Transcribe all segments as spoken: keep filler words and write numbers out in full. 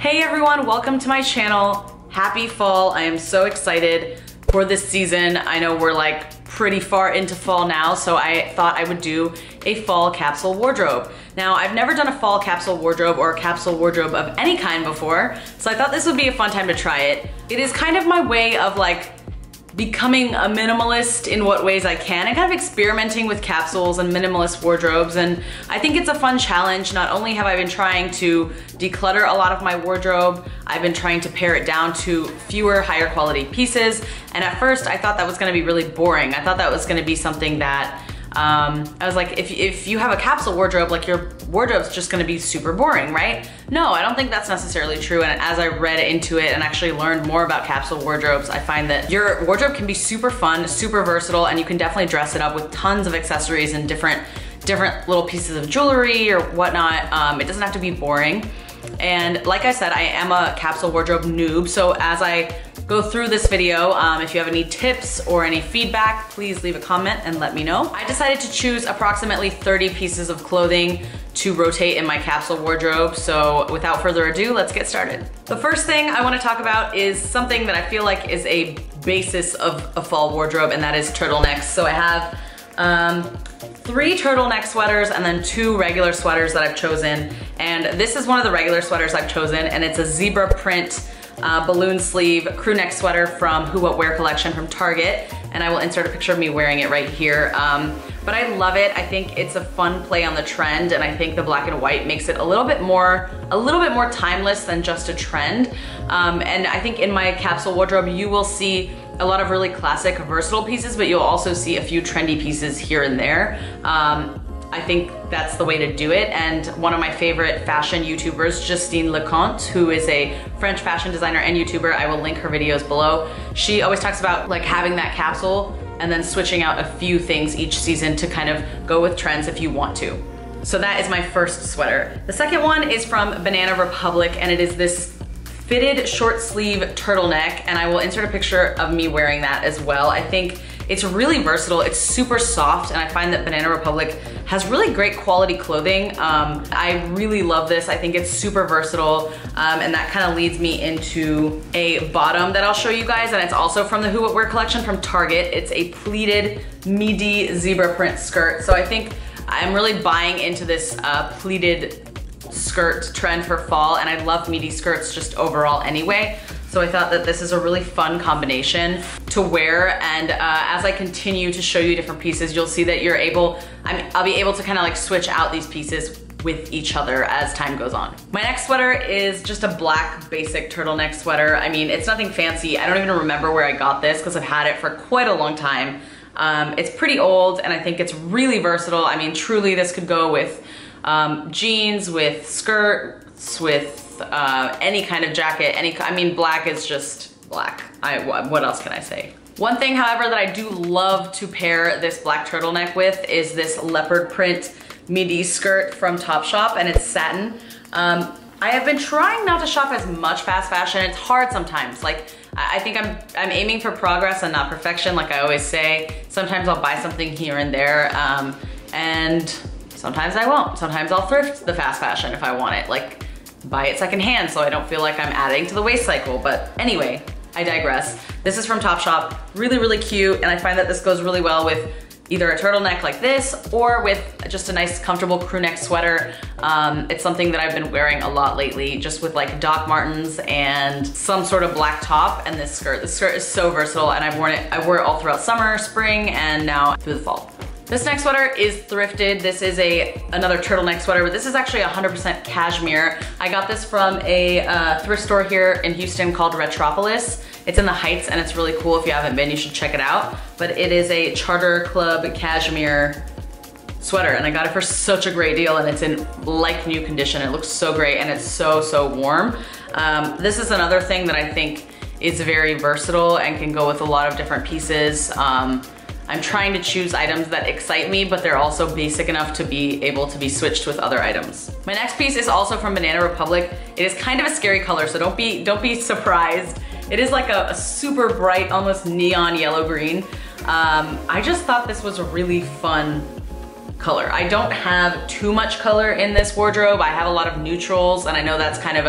Hey everyone, welcome to my channel. Happy fall. I am so excited for this season. I know we're like pretty far into fall now, so I thought I would do a fall capsule wardrobe. Now, I've never done a fall capsule wardrobe or a capsule wardrobe of any kind before, so I thought this would be a fun time to try it. It is kind of my way of like becoming a minimalist in what ways I can and kind of experimenting with capsules and minimalist wardrobes, and I think it's a fun challenge. Not only have I been trying to declutter a lot of my wardrobe, I've been trying to pare it down to fewer, higher quality pieces, and at first I thought that was gonna be really boring. I thought that was gonna be something that Um, I was like, if, if you have a capsule wardrobe, like your wardrobe's just gonna be super boring, right? No, I don't think that's necessarily true. And as I read into it and actually learned more about capsule wardrobes, I find that your wardrobe can be super fun, super versatile, and you can definitely dress it up with tons of accessories and different, different little pieces of jewelry or whatnot. Um, it doesn't have to be boring. And like I said, I am a capsule wardrobe noob, so as I go through this video, um, if you have any tips or any feedback, please leave a comment and let me know. I decided to choose approximately thirty pieces of clothing to rotate in my capsule wardrobe, so without further ado, let's get started. The first thing I wanna talk about is something that I feel like is a basis of a fall wardrobe, and that is turtlenecks. So I have um, three turtleneck sweaters and then two regular sweaters that I've chosen. And this is one of the regular sweaters I've chosen, and it's a zebra print Uh, balloon sleeve crew neck sweater from Who What Wear collection from Target, and I will insert a picture of me wearing it right here. Um, but I love it. I think it's a fun play on the trend, and I think the black and white makes it a little bit more, a little bit more timeless than just a trend. Um, and I think in my capsule wardrobe, you will see a lot of really classic, versatile pieces, but you'll also see a few trendy pieces here and there. Um, I think that's the way to do it, and one of my favorite fashion YouTubers, Justine Leconte, who is a French fashion designer and YouTuber, I will link her videos below. She always talks about like having that capsule and then switching out a few things each season to kind of go with trends if you want to. So that is my first sweater. The second one is from Banana Republic, and it is this fitted short sleeve turtleneck, and I will insert a picture of me wearing that as well. I think it's really versatile, it's super soft, and I find that Banana Republic has really great quality clothing. Um, I really love this. I think it's super versatile, um, and that kind of leads me into a bottom that I'll show you guys, and it's also from the Who What Wear collection from Target. It's a pleated midi zebra print skirt. So I think I'm really buying into this uh, pleated skirt trend for fall, and I love midi skirts just overall anyway. So I thought that this is a really fun combination to wear, and uh, as I continue to show you different pieces, you'll see that you're able, I'm, I'll be able to kind of like switch out these pieces with each other as time goes on. My next sweater is just a black basic turtleneck sweater. I mean, it's nothing fancy. I don't even remember where I got this because I've had it for quite a long time. Um, it's pretty old, and I think it's really versatile. I mean, truly this could go with um, jeans, with skirts, with Uh, any kind of jacket, any, I mean, black is just black. I, what else can I say? One thing, however, that I do love to pair this black turtleneck with is this leopard print midi skirt from Topshop, and it's satin. Um, I have been trying not to shop as much fast fashion. It's hard sometimes. Like, I think I'm, I'm aiming for progress and not perfection, like I always say. Sometimes I'll buy something here and there, um, and sometimes I won't. Sometimes I'll thrift the fast fashion if I want it. Like, buy it secondhand so I don't feel like I'm adding to the waste cycle. But anyway, I digress. This is from Topshop, really, really cute, and I find that this goes really well with either a turtleneck like this or with just a nice comfortable crew neck sweater. Um, it's something that I've been wearing a lot lately, just with like Doc Martens and some sort of black top and this skirt. This skirt is so versatile, and I've worn it, I wore it all throughout summer, spring, and now through the fall. This next sweater is thrifted. This is a another turtleneck sweater, but this is actually one hundred percent cashmere. I got this from a uh, thrift store here in Houston called Retropolis. It's in the Heights, and it's really cool. If you haven't been, you should check it out. But it is a Charter Club cashmere sweater, and I got it for such a great deal, and it's in like new condition. It looks so great, and it's so, so warm. Um, this is another thing that I think is very versatile and can go with a lot of different pieces. Um, I'm trying to choose items that excite me, but they're also basic enough to be able to be switched with other items. My next piece is also from Banana Republic. It is kind of a scary color, so don't be, don't be surprised. It is like a, a super bright, almost neon yellow green. Um, I just thought this was a really fun color. I don't have too much color in this wardrobe. I have a lot of neutrals, and I know that's kind of a,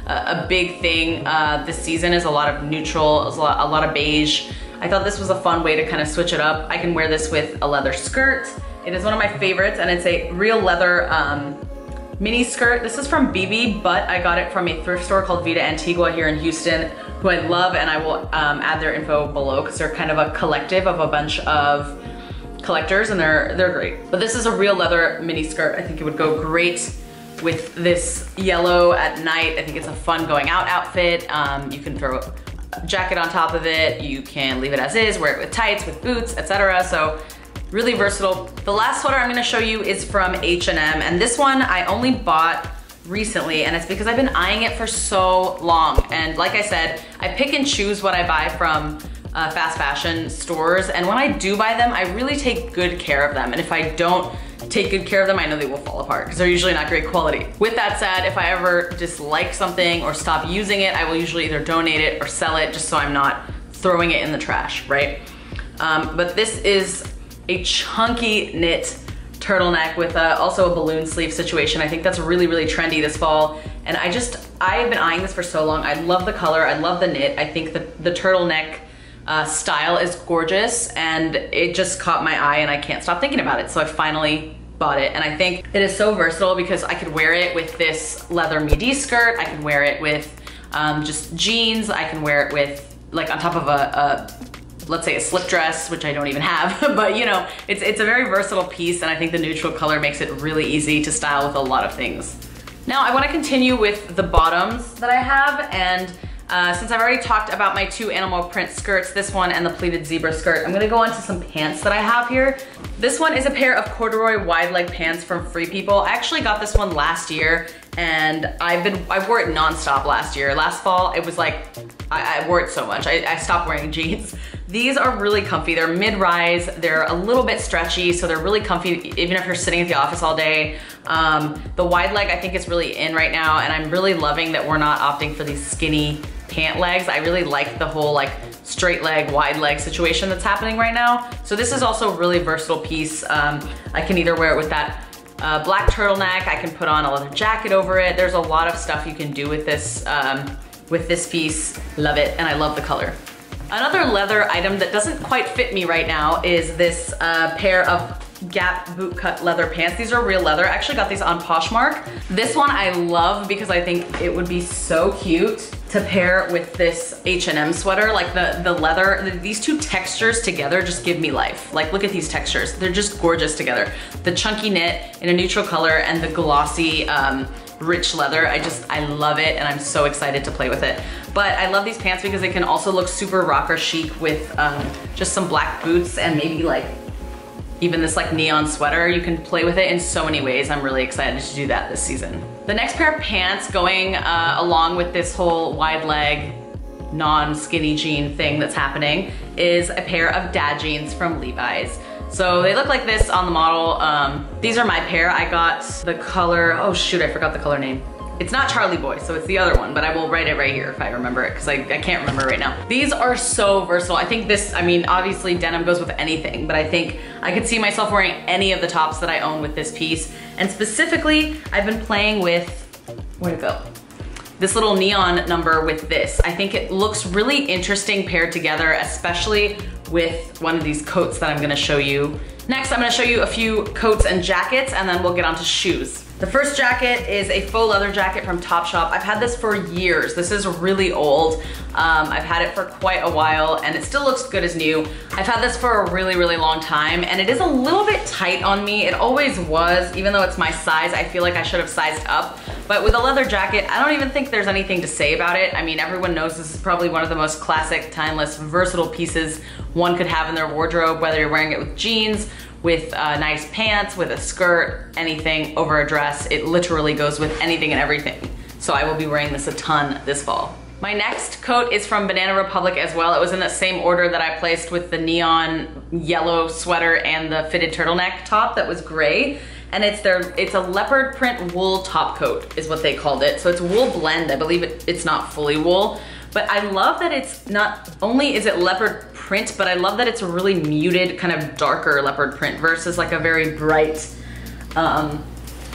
a, a big thing uh, this season is a lot of neutral, a lot, a lot of beige. I thought this was a fun way to kind of switch it up. I can wear this with a leather skirt. It is one of my favorites, and it's a real leather um, mini skirt. This is from B B, but I got it from a thrift store called Vida Antigua here in Houston, who I love, and I will um, add their info below because they're kind of a collective of a bunch of collectors, and they're they're great. But this is a real leather mini skirt. I think it would go great with this yellow at night. I think it's a fun going out outfit. Um, you can throw a jacket on top of it. You can leave it as is, wear it with tights, with boots, et cetera. So really versatile. The last sweater I'm gonna show you is from H and M, and this one I only bought recently, and it's because I've been eyeing it for so long. And like I said, I pick and choose what I buy from uh, fast fashion stores, and when I do buy them, I really take good care of them. And if I don't take good care of them, I know they will fall apart because they're usually not great quality. With that said, if I ever dislike something or stop using it, I will usually either donate it or sell it just so I'm not throwing it in the trash, right? Um, but this is a chunky knit turtleneck with a, also a balloon sleeve situation. I think that's really, really trendy this fall. And I just, I've been eyeing this for so long. I love the color, I love the knit. I think that the turtleneck uh, style is gorgeous, and it just caught my eye and I can't stop thinking about it. So I finally bought it, and I think it is so versatile because I could wear it with this leather midi skirt. I can wear it with um, just jeans. I can wear it with, like, on top of a, a let's say a slip dress, which I don't even have, but you know, it's, it's a very versatile piece, and I think the neutral color makes it really easy to style with a lot of things. Now I wanna continue with the bottoms that I have, and uh, since I've already talked about my two animal print skirts, this one and the pleated zebra skirt, I'm gonna go on to some pants that I have here. This one is a pair of corduroy wide leg pants from Free People. I actually got this one last year, and I've been, I wore it nonstop last year. Last fall, it was like, I, I wore it so much. I, I stopped wearing jeans. These are really comfy. They're mid-rise, they're a little bit stretchy, so they're really comfy even if you're sitting at the office all day. Um, the wide leg I think is really in right now, and I'm really loving that we're not opting for these skinny pant legs. I really like the whole like straight leg, wide leg situation that's happening right now. So this is also a really versatile piece. Um, I can either wear it with that uh, black turtleneck, I can put on a leather jacket over it. There's a lot of stuff you can do with this, um, with this piece. Love it, and I love the color. Another leather item that doesn't quite fit me right now is this uh, pair of Gap bootcut leather pants. These are real leather. I actually got these on Poshmark. This one I love because I think it would be so cute to pair with this H and M sweater. Like the, the leather, the, these two textures together just give me life. Like look at these textures. They're just gorgeous together. The chunky knit in a neutral color and the glossy, um, rich leather. I just, I love it, and I'm so excited to play with it. But I love these pants because they can also look super rocker chic with um, just some black boots and maybe like even this like neon sweater. You can play with it in so many ways. I'm really excited to do that this season. The next pair of pants going uh, along with this whole wide leg, non-skinny jean thing that's happening is a pair of dad jeans from Levi's. So they look like this on the model. Um, these are my pair. I got the color, oh shoot, I forgot the color name. It's not Charlie Boy, so it's the other one, but I will write it right here if I remember it, because I, I can't remember right now. These are so versatile. I think this, I mean, obviously denim goes with anything, but I think I could see myself wearing any of the tops that I own with this piece. And specifically, I've been playing with, where'd it go? This little neon number with this. I think it looks really interesting paired together, especially with one of these coats that I'm gonna show you. Next, I'm gonna show you a few coats and jackets, and then we'll get on to shoes. The first jacket is a faux leather jacket from Topshop. I've had this for years. This is really old. Um, I've had it for quite a while, and it still looks good as new. I've had this for a really, really long time, and it is a little bit tight on me. It always was, even though it's my size, I feel like I should have sized up. But with a leather jacket, I don't even think there's anything to say about it. I mean, everyone knows this is probably one of the most classic, timeless, versatile pieces one could have in their wardrobe, whether you're wearing it with jeans, with uh, nice pants, with a skirt, anything over a dress. It literally goes with anything and everything. So I will be wearing this a ton this fall. My next coat is from Banana Republic as well. It was in the same order that I placed with the neon yellow sweater and the fitted turtleneck top that was gray. And it's their, it's a leopard print wool top coat is what they called it. So it's wool blend. I believe it, it's not fully wool. But I love that it's not only is it leopard print, but I love that it's a really muted, kind of darker leopard print versus like a very bright, um,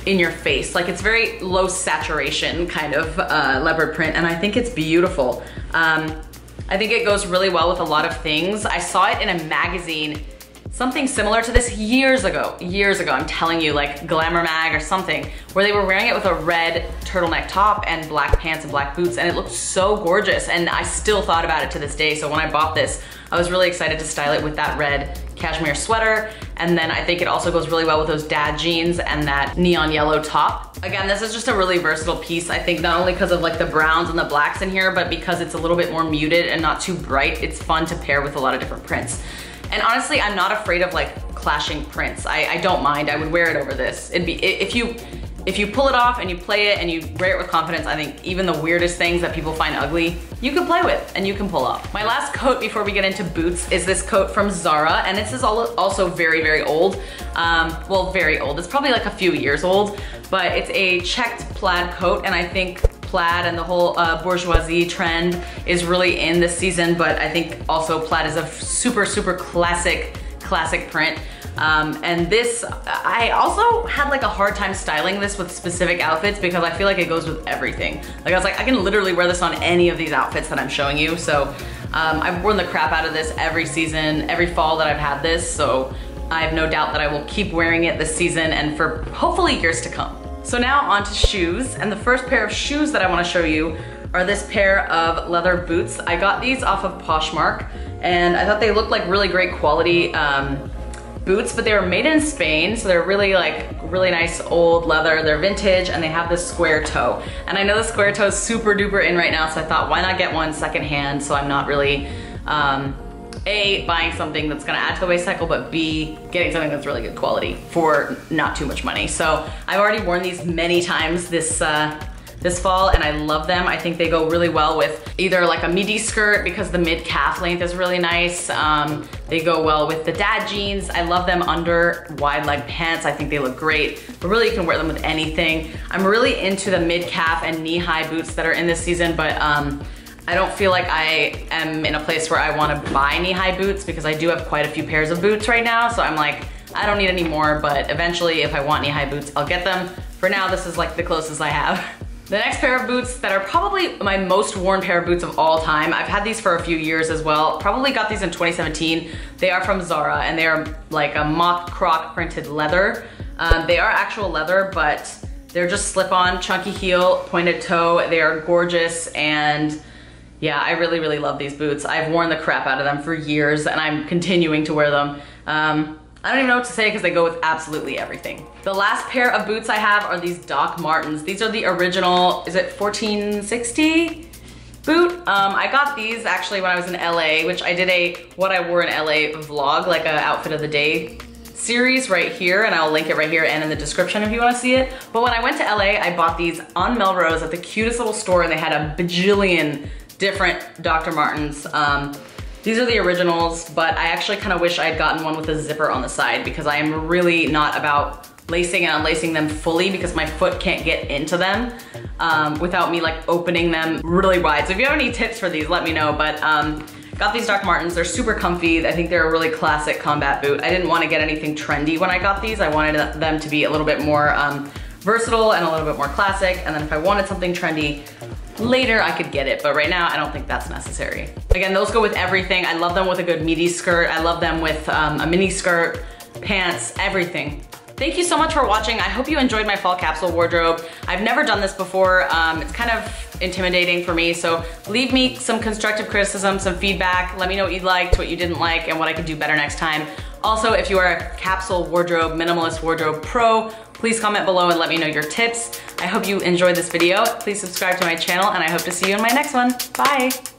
in your face. Like it's very low saturation kind of uh, leopard print, and I think it's beautiful. Um, I think it goes really well with a lot of things. I saw it in a magazine, something similar to this years ago, years ago, I'm telling you, like Glamour Mag or something, where they were wearing it with a red turtleneck top and black pants and black boots, and it looked so gorgeous, and I still thought about it to this day. So when I bought this, I was really excited to style it with that red cashmere sweater, and then I think it also goes really well with those dad jeans and that neon yellow top. Again, this is just a really versatile piece, I think, not only because of like the browns and the blacks in here, but because it's a little bit more muted and not too bright. It's fun to pair with a lot of different prints. And honestly, I'm not afraid of like clashing prints. I, I don't mind. I would wear it over this. It'd be, if you if you pull it off and you play it and you wear it with confidence, I think even the weirdest things that people find ugly, you can play with and you can pull off. My last coat before we get into boots is this coat from Zara, and this is also very, very old. Um, well, very old. It's probably like a few years old, but it's a checked plaid coat, and I think plaid and the whole uh, bourgeoisie trend is really in this season, but I think also plaid is a super, super classic, classic print. Um, and this, I also had like a hard time styling this with specific outfits because I feel like it goes with everything. Like I was like, I can literally wear this on any of these outfits that I'm showing you. So um, I've worn the crap out of this every season, every fall that I've had this. So I have no doubt that I will keep wearing it this season and for hopefully years to come. So now on to shoes, and the first pair of shoes that I wanna show you are this pair of leather boots. I got these off of Poshmark, and I thought they looked like really great quality um, boots, but they were made in Spain, so they're really like, really nice old leather. They're vintage, and they have this square toe. And I know the square toe is super duper in right now, so I thought, why not get one secondhand so I'm not really, um, A, buying something that's gonna add to the waist cycle, but B, getting something that's really good quality for not too much money. So I've already worn these many times this uh, this fall, and I love them. I think they go really well with either like a midi skirt because the mid calf length is really nice. Um, they go well with the dad jeans. I love them under wide leg pants. I think they look great, but really you can wear them with anything. I'm really into the mid calf and knee high boots that are in this season, but um, I don't feel like I am in a place where I want to buy knee-high boots because I do have quite a few pairs of boots right now, so I'm like, I don't need any more, but eventually if I want knee-high boots, I'll get them. For now, this is like the closest I have. The next pair of boots that are probably my most worn pair of boots of all time. I've had these for a few years as well. Probably got these in twenty seventeen. They are from Zara, and they are like a mock croc printed leather. Um, they are actual leather, but they're just slip-on, chunky heel, pointed toe. They are gorgeous, and yeah, I really, really love these boots. I've worn the crap out of them for years, and I'm continuing to wear them. Um, I don't even know what to say because they go with absolutely everything. The last pair of boots I have are these Doc Martens. These are the original, is it fourteen sixty boot? Um, I got these actually when I was in L A, which I did a what I wore in L A vlog, like a outfit of the day series right here, and I'll link it right here and in the description if you wanna see it. But when I went to L A, I bought these on Melrose at the cutest little store, and they had a bajillion different Doctor Martens. Um, these are the originals, but I actually kind of wish I had gotten one with a zipper on the side because I am really not about lacing and unlacing them fully because my foot can't get into them um, without me like opening them really wide. So if you have any tips for these, let me know. But um, got these Doc Martens, they're super comfy. I think they're a really classic combat boot. I didn't want to get anything trendy when I got these. I wanted them to be a little bit more um, versatile and a little bit more classic. And then if I wanted something trendy, later I could get it, but right now I don't think that's necessary. Again, those go with everything. I love them with a good midi skirt. I love them with um, a mini skirt, pants, everything. Thank you so much for watching. I hope you enjoyed my fall capsule wardrobe. I've never done this before. Um, it's kind of intimidating for me, so leave me some constructive criticism, some feedback. Let me know what you liked, what you didn't like, and what I could do better next time. Also, if you are a capsule wardrobe, minimalist wardrobe pro, please comment below and let me know your tips. I hope you enjoyed this video. Please subscribe to my channel, and I hope to see you in my next one. Bye.